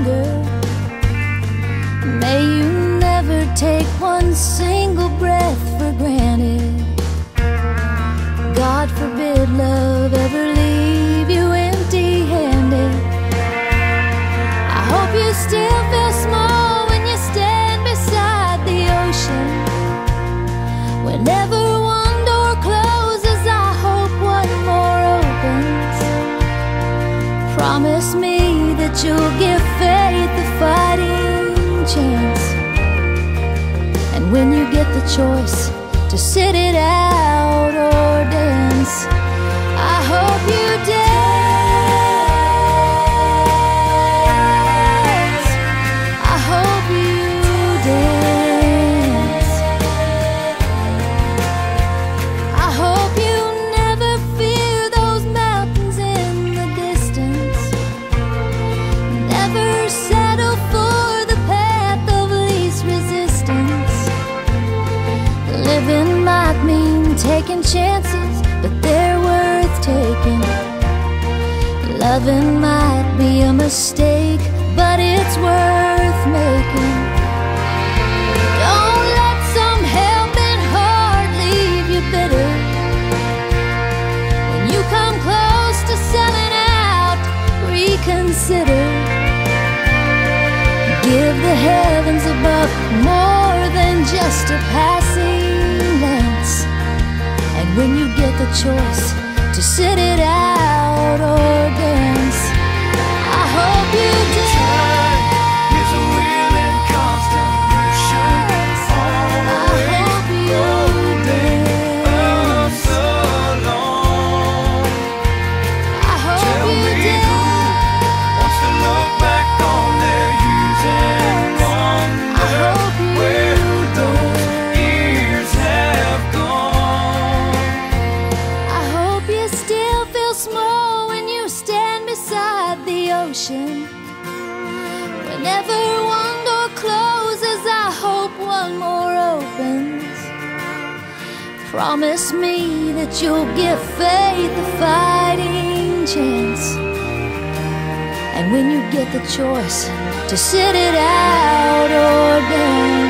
longer. May you never take one single breath for granted. God forbid love ever leave you empty-handed. I hope you still feel small when you stand beside the ocean. Whenever one door closes, I hope one more opens. Promise me that you'll give faith a fighting chance. And when you get the choice to sit it out or dance, I hope you dance. I hope you dance. I hope you never fear those mountains in the distance. Never settle for the path of least resistance. Living might mean taking chances, but they're worth taking. Loving might be a mistake, but it's worth making. Don't let some helping heart leave you bitter. When you come close to selling out, reconsider. Give the heavens above more than just a passing glance. And when you get the choice to sit it out or dance, I hope you dance. Is a wheel in constant motion, always rolling us along. I hope Tell you me dance. who wants to look back on their youth and I wonder hope you where those dance. years have gone. I hope you still feel small when you stand beside the ocean. Whenever one door closes, I hope one more opens. Promise me that you'll give faith a fighting chance. And when you get the choice to sit it out or dance,